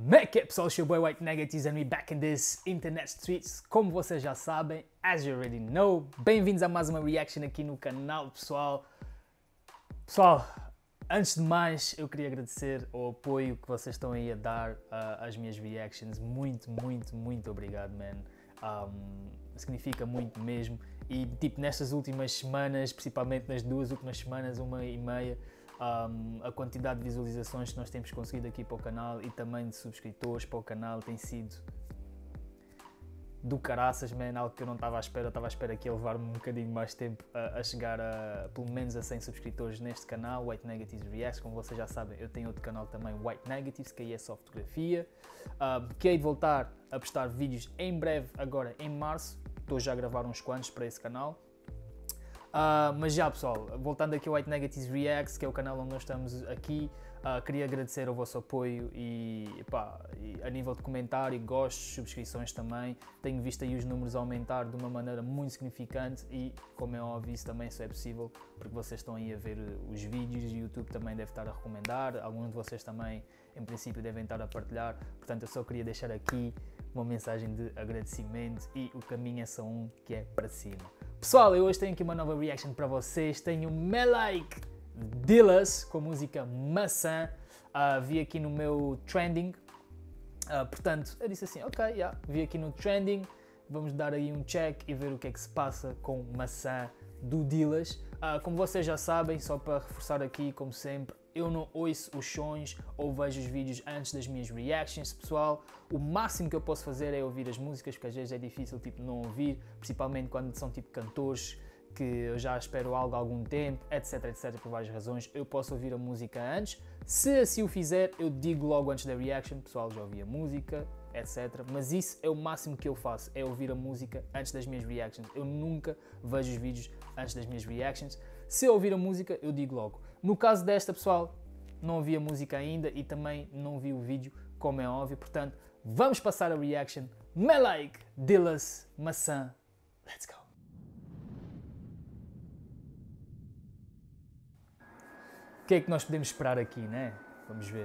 Como é que é, pessoal? It's your boy White Negatives and we back in this internet streets. Como vocês já sabem, as you already know, bem-vindos a mais uma reaction aqui no canal, pessoal. Pessoal, antes de mais, eu queria agradecer o apoio que vocês estão aí a dar às minhas reactions. Muito obrigado, man. Significa muito mesmo. E tipo, nestas últimas semanas, principalmente nas duas últimas semanas, 1,5, a quantidade de visualizações que nós temos conseguido aqui para o canal e também de subscritores para o canal tem sido do caraças, man, algo que eu não estava à espera. Eu estava à espera que ia levar-me um bocadinho mais tempo a chegar a pelo menos a 100 subscritores neste canal, White Negatives Reacts. Como vocês já sabem, eu tenho outro canal também, White Negatives, que aí é só fotografia, que hei de voltar a postar vídeos em breve, agora em março. Estou já a gravar uns quantos para esse canal. Mas já, pessoal, voltando aqui ao White Negatives Reacts, que é o canal onde nós estamos aqui, queria agradecer o vosso apoio e a nível de comentário, gostos, subscrições também. Tenho visto aí os números aumentar de uma maneira muito significante e, como é óbvio, isso também só é possível porque vocês estão aí a ver os vídeos e o YouTube também deve estar a recomendar. Alguns de vocês também, em princípio, devem estar a partilhar. Portanto, eu só queria deixar aqui uma mensagem de agradecimento e o caminho é só um, que é para cima. Pessoal, eu hoje tenho aqui uma nova reaction para vocês. Tenho Me Like Dillaz com a música Maçã. Vi aqui no meu trending. Portanto, eu disse assim, ok, vi aqui no trending. Vamos dar aí um check e ver o que é que se passa com Maçã do Dillaz. Como vocês já sabem, só para reforçar aqui, como sempre, eu não ouço os sons ou vejo os vídeos antes das minhas reactions, pessoal. O máximo que eu posso fazer é ouvir as músicas, porque às vezes é difícil tipo, não ouvir, principalmente quando são tipo cantores que eu já espero algo há algum tempo, etc, por várias razões. Eu posso ouvir a música antes. Se assim o fizer, eu digo logo antes da reaction, pessoal, já ouvi a música, etc. Mas isso é o máximo que eu faço, é ouvir a música antes das minhas reactions. Eu nunca vejo os vídeos antes das minhas reactions. Se eu ouvir a música, eu digo logo. No caso desta, pessoal, não ouvi a música ainda e também não vi o vídeo, como é óbvio. Portanto, vamos passar a reaction. Me Like Dillaz Maçã. Let's go! O que é que nós podemos esperar aqui, né? Vamos ver.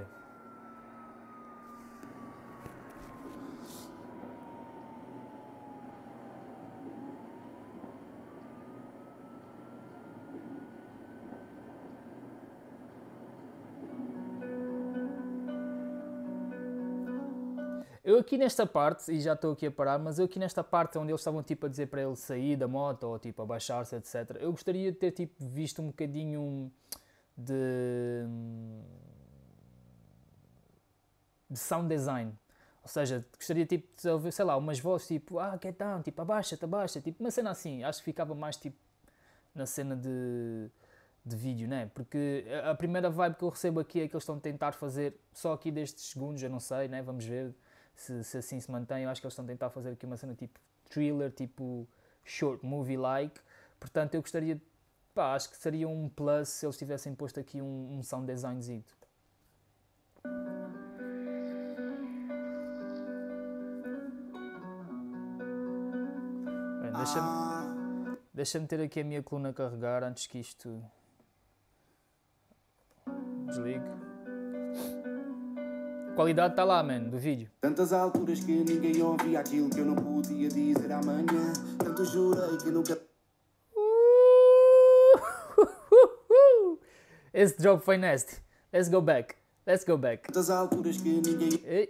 Eu aqui nesta parte, e já estou aqui a parar, mas eu aqui nesta parte onde eles estavam tipo a dizer para ele sair da moto ou tipo abaixar-se, etc. Eu gostaria de ter tipo visto um bocadinho de sound design. Ou seja, gostaria tipo de ouvir, sei lá, umas vozes tipo, get down, tipo abaixa-te, tipo uma cena assim. Acho que ficava mais tipo na cena de vídeo, né? Porque a primeira vibe que eu recebo aqui é que eles estão a tentar fazer só aqui destes segundos, eu não sei, né? Vamos ver se assim se mantém. Eu acho que eles estão a tentar fazer aqui uma cena tipo thriller, tipo short movie-like. Portanto, eu gostaria, acho que seria um plus se eles tivessem posto aqui um sound designzinho. Bem, deixa-me ter aqui a minha coluna a carregar antes que isto desligue. A qualidade está lá, man, do vídeo. Tantas alturas que ninguém ouvia aquilo que eu não podia dizer amanhã. Tanto jurei que nunca... Esse drop foi nasty. Let's go back. Tantas alturas que ninguém... Ei.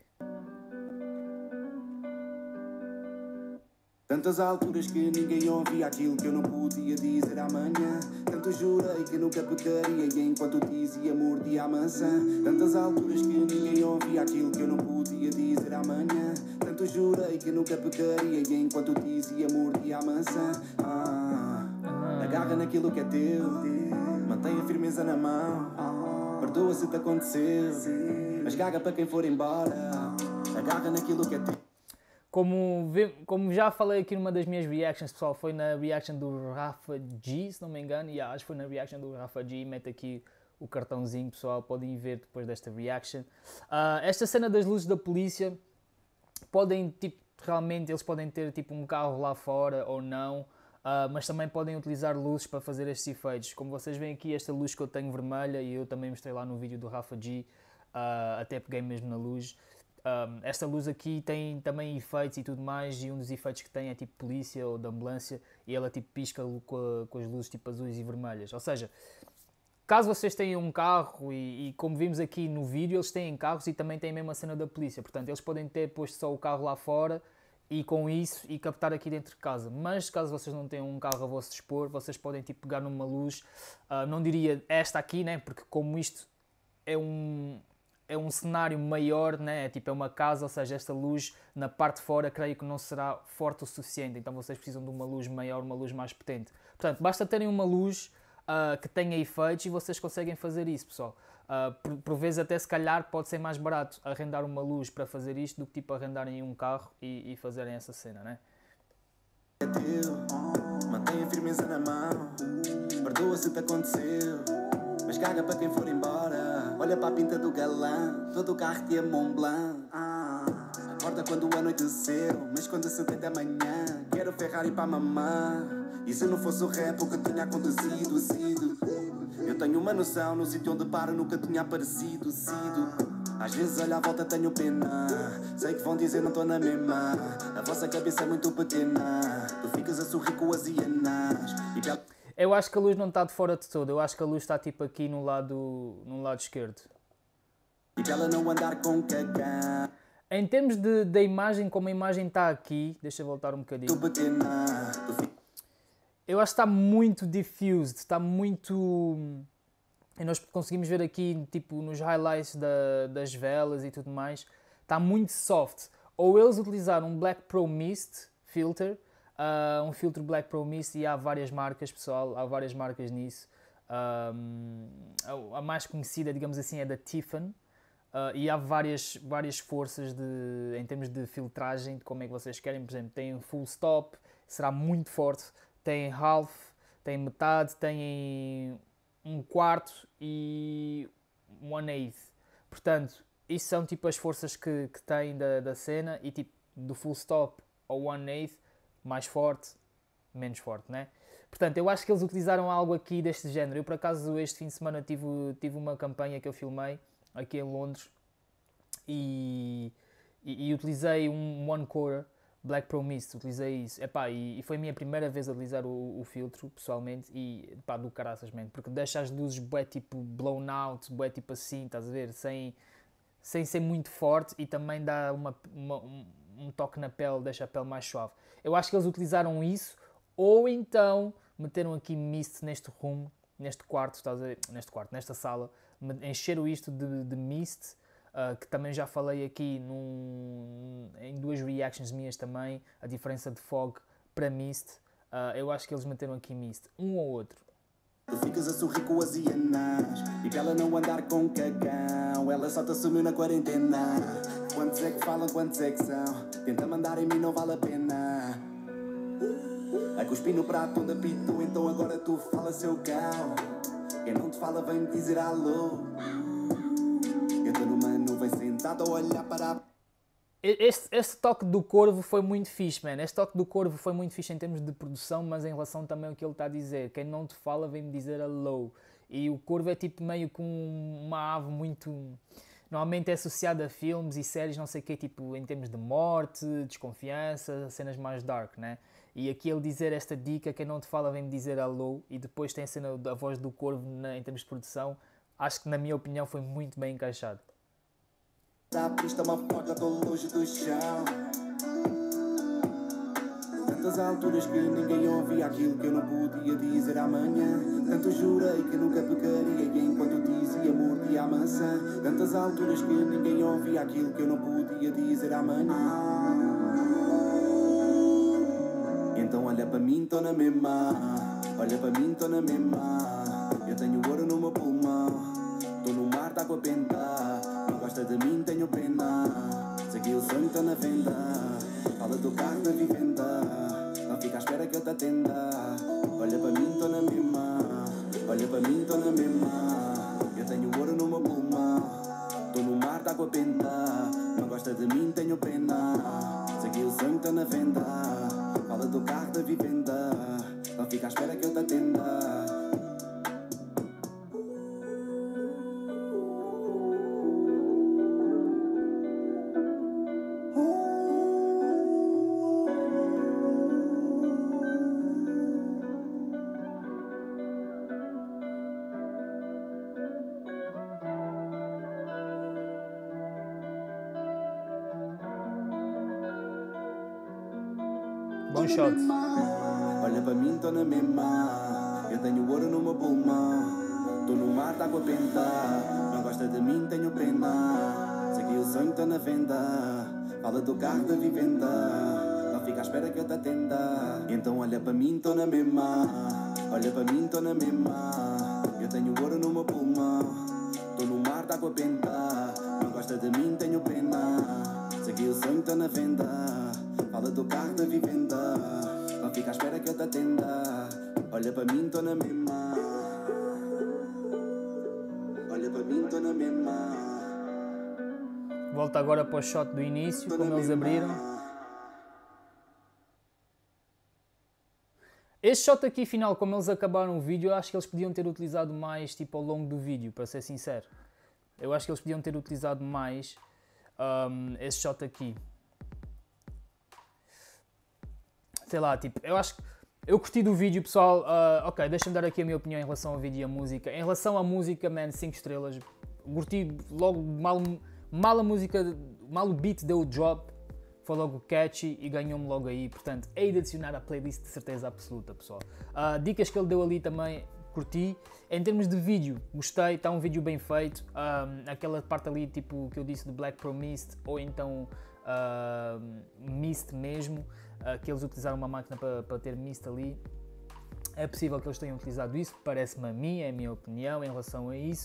Tantas alturas que ninguém ouvia aquilo que eu não podia dizer amanhã. Tanto jurei que nunca pecaria e enquanto dizia mordia a maçã. Tantas alturas que ninguém ouvia aquilo que eu não podia dizer amanhã. Tanto jurei que nunca pecaria e enquanto dizia mordia a maçã. Agarra naquilo que é teu, mantenha a firmeza na mão. Perdoa se te aconteceu, mas gaga para quem for embora. Agarra naquilo que é teu. Como já falei aqui numa das minhas reactions, pessoal, foi na reaction do Rafa G, se não me engano, acho que foi na reaction do Rafa G, mete aqui o cartãozinho, pessoal, podem ver depois desta reaction. Esta cena das luzes da polícia, realmente eles podem ter tipo um carro lá fora ou não, mas também podem utilizar luzes para fazer estes efeitos. Como vocês veem aqui, esta luz que eu tenho vermelha, e eu também mostrei lá no vídeo do Rafa G, até peguei mesmo na luz. Esta luz aqui tem também efeitos e tudo mais, e um dos efeitos que tem é tipo polícia ou de ambulância, e ela tipo pisca com as luzes tipo azuis e vermelhas. Ou seja, caso vocês tenham um carro, e como vimos aqui no vídeo, eles têm carros e também têm a mesma cena da polícia, portanto eles podem ter posto só o carro lá fora e com isso e captar aqui dentro de casa. Mas caso vocês não tenham um carro a vosso dispor, vocês podem tipo pegar numa luz, não diria esta aqui, né? Porque como isto é um cenário maior, né? Tipo, é uma casa, ou seja, esta luz na parte de fora creio que não será forte o suficiente, então vocês precisam de uma luz maior, uma luz mais potente. Portanto, basta terem uma luz que tenha efeitos e vocês conseguem fazer isso, pessoal. Por vezes até se calhar pode ser mais barato arrendar uma luz para fazer isto do que tipo arrendarem um carro e fazerem essa cena, né? É teu, mantém a firmeza na mão, perdoa se te aconteceu, mas caga para quem for embora. Olha para a pinta do galã, todo o carro tinha Mont Blanc. Acorda quando anoiteceu, mas quando se deita amanhã, quero Ferrari para mamar. E se não fosse o rap o que tinha acontecido, sido. Eu tenho uma noção, no sítio onde paro nunca tinha aparecido, sido. Às vezes olho à volta tenho pena, sei que vão dizer não estou na mesma. A vossa cabeça é muito pequena, tu ficas a sorrir com as hienas. Eu acho que a luz não está de fora de todo, eu acho que a luz está tipo aqui no lado esquerdo. E para ela não andar com cagão. Em termos da imagem, como a imagem está aqui, deixa eu voltar um bocadinho. Eu acho que está muito diffused, está muito... E nós conseguimos ver aqui, tipo, nos highlights das velas e tudo mais, está muito soft. Ou eles utilizaram um Black Pro Mist filter, um filtro Black Pro Mist, e há várias marcas, pessoal, há várias marcas nisso. A mais conhecida, digamos assim, é da Tiffany. E há várias forças em termos de filtragem, de como é que vocês querem. Por exemplo, tem full stop, será muito forte, tem half, tem metade, tem um quarto e 1/8. Portanto, isso são tipo as forças que tem da cena, e tipo do full stop ao 1/8, mais forte, menos forte, né? Portanto, eu acho que eles utilizaram algo aqui deste género. Eu por acaso este fim de semana tive uma campanha que eu filmei aqui em Londres e utilizei um One Core Black Pro Mist, utilizei isso. Epá, e foi a minha primeira vez a utilizar o filtro, pessoalmente, e pá, do caraças, man, porque deixa as luzes bué tipo blown out, bué tipo assim, estás a ver, sem ser muito forte, e também dá um toque na pele, deixa a pele mais suave. Eu acho que eles utilizaram isso, ou então meteram aqui mist neste room, neste quarto, estás a ver, nesta sala, encheram isto de mist, que também já falei aqui em duas reactions minhas também, a diferença de fog para mist. Eu acho que eles meteram aqui mist, um ou outro. Tu ficas a sorrir com as hienas, e para ela não andar com cagão, ela só te assumiu na quarentena. Quantos é que falam, quantos é que são? Tenta mandar em mim, não vale a pena. A cuspir no prato onde apito, então agora tu fala seu cão. Quem não te fala vem me dizer alô. Eu estou numa nuvem sentado a olhar para a... Este toque do Corvo foi muito fixe, man. Este toque do Corvo foi muito fixe em termos de produção, mas em relação também ao que ele está a dizer. Quem não te fala vem-me dizer hello. E o Corvo é tipo meio com uma ave muito... Normalmente é associado a filmes e séries, não sei o quê, tipo em termos de morte, desconfiança, cenas mais dark, né? E aqui ele dizer esta dica, quem não te fala vem-me dizer hello, e depois tem a cena da voz do Corvo em termos de produção. Acho que, na minha opinião, foi muito bem encaixado. Da pista uma foto, estou longe do chão. Tantas alturas que ninguém ouvia aquilo que eu não podia dizer amanhã. Tanto jurei que nunca pecaria, e enquanto dizia mordia a maçã. Tantas alturas que ninguém ouvia aquilo que eu não podia dizer amanhã. Então olha para mim, tô na mesma. Olha para mim, tô na mesma. Eu tenho ouro no meu pulmão, tô no mar de água benta. Não gosta de mim, tenho pena. Segui o sonho, tô na venda. Fala do carro da vivenda. Não fica à espera que eu te atenda. Olha para mim, tô na mesma. Olha para mim, tô na mesma. Eu tenho ouro no meu pulmão, tô no mar de água benta. Não gosta de mim, tenho pena. Segui o sonho, tô na venda. Fala do carro da vivenda. Não fica à espera que eu te atenda. Bom shot. Olha para mim, tô na mesma. Eu tenho ouro no meu pulmão. Tô no mar, tá com a penta. Não gosta de mim, tenho pena. Sei que o sonho tá na venda. Fala do carro da vivenda. Não fica à espera que eu te atenda. Então olha para mim, tô na mesma. Olha para mim, tô na mesma. Eu tenho ouro no meu pulmão. Tô no mar, tá com a penta. Não gosta de mim, tenho pena. Sei que o sonho tá na venda. Fala do carro da vivenda. Não fica à espera que eu te atenda. Olha para mim, tô na mesma. Olha para mim, tô na mesma. Volta agora para o shot do início, como eles abriram. Este shot aqui final, como eles acabaram o vídeo, eu acho que eles podiam ter utilizado mais tipo ao longo do vídeo, para ser sincero. Eu acho que eles podiam ter utilizado mais esse shot aqui. Sei lá, tipo, eu acho que eu curti do vídeo, pessoal. Ok, deixa-me dar aqui a minha opinião em relação ao vídeo e à música. Em relação à música, man, 5 estrelas. Curti logo mal a música, mal o beat deu o drop. Foi logo catchy e ganhou-me logo aí. Portanto, hei de adicionar à playlist de certeza absoluta, pessoal. Dicas que ele deu ali também, curti. Em termos de vídeo, gostei. Está um vídeo bem feito. Aquela parte ali, tipo, que eu disse de Black Pro Mist, ou então Mist mesmo. Que eles utilizaram uma máquina para ter Mist ali. É possível que eles tenham utilizado isso, parece-me a mim, é a minha opinião em relação a isso.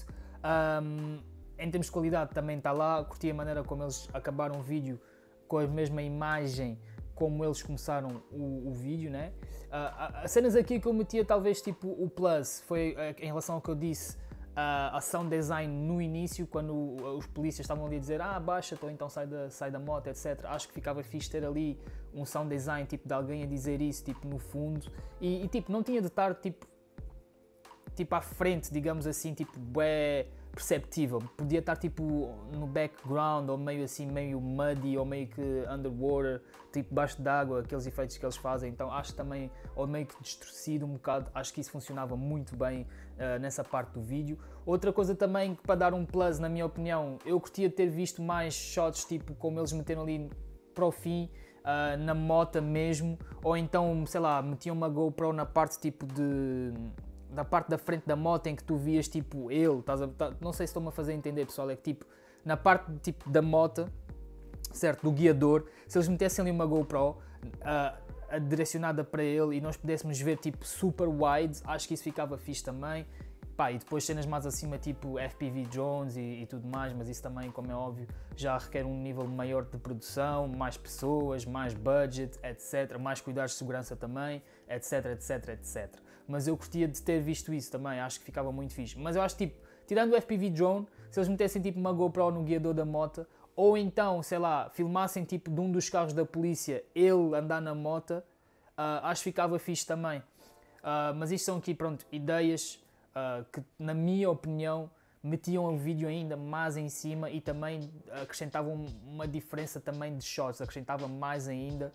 Em termos de qualidade também está lá, curti a maneira como eles acabaram o vídeo com a mesma imagem como eles começaram o vídeo, né? As cenas aqui que eu metia talvez tipo o plus, foi em relação ao que eu disse, a sound design no início, quando os polícias estavam ali a dizer baixa-te ou então sai da moto, etc. Acho que ficava fixe ter ali um sound design tipo de alguém a dizer isso tipo no fundo e tipo não tinha de estar tipo à frente, digamos assim, tipo bué perceptível, podia estar tipo no background ou meio assim, meio muddy ou meio que underwater, tipo baixo d'água, aqueles efeitos que eles fazem. Então acho também, ou meio que distorcido um bocado, acho que isso funcionava muito bem nessa parte do vídeo. Outra coisa também que para dar um plus, na minha opinião, eu curtia ter visto mais shots tipo como eles meteram ali para o fim, na moto mesmo, ou então, sei lá, metiam uma GoPro na parte tipo da parte da frente da moto em que tu vias tipo ele, não sei se estou-me a fazer entender, pessoal, é que tipo na parte tipo da moto, certo, do guiador, se eles metessem ali uma GoPro direcionada para ele e nós pudéssemos ver tipo super wide, acho que isso ficava fixe também. Pá, e depois cenas mais acima tipo FPV drones e tudo mais, mas isso também, como é óbvio, já requer um nível maior de produção, mais pessoas, mais budget, etc, mais cuidados de segurança também, etc, etc, etc. Mas eu curtia de ter visto isso também, acho que ficava muito fixe. Mas eu acho tipo, tirando o FPV drone, se eles metessem tipo uma GoPro no guiador da moto, ou então, sei lá, filmassem tipo de um dos carros da polícia, ele andar na moto, acho que ficava fixe também. Mas isto são aqui, pronto, ideias que na minha opinião metiam o vídeo ainda mais em cima e também acrescentavam uma diferença também de shots, acrescentava mais ainda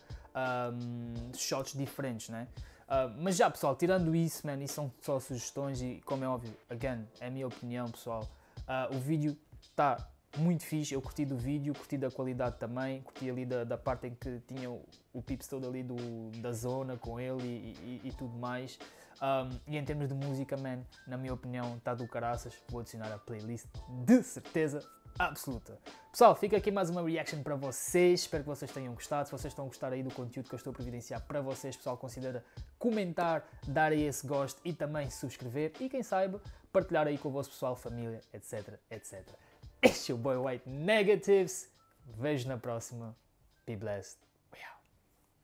shots diferentes, né? Mas já, pessoal, tirando isso, man, isso são só sugestões e, como é óbvio, again, é a minha opinião, pessoal. O vídeo está muito fixe, eu curti do vídeo, curti da qualidade também, curti ali da parte em que tinha o Pips todo ali da zona com ele e tudo mais. E em termos de música, man, na minha opinião, está do caraças, vou adicionar a playlist de certeza absoluta. Pessoal, fica aqui mais uma reaction para vocês, espero que vocês tenham gostado. Se vocês estão a gostar aí do conteúdo que eu estou a providenciar para vocês, pessoal, considera comentar, dar aí esse gosto e também subscrever e quem saiba, partilhar aí com o vosso pessoal, família, etc, etc. Este é o Boy White Negatives, vejo na próxima, be blessed.